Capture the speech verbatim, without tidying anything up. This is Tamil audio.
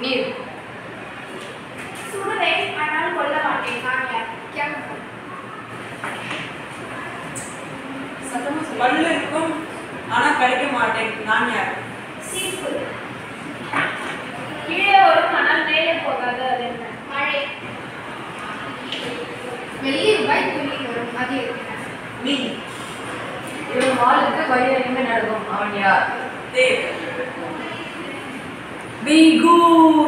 நீர். சுடுவேன் ஆனால் கொல்ல மாட்டேன். நான் யார்? கேமரா. சத்தமா சொல்லு. பல்லு இருக்கும் ஆனா கடிக்க மாட்டேன். நான் யார்? சீப்பு. கீழே வரும் ஆனால் மேலே போகாது. அது என்ன? மழை. வெள்ளி ரூபாய் துணி வரும். அது என்ன? நீ. இவன் வாளுக்கு வயிறு நடுக்கும். அவன் யார்? தேவ். Be good.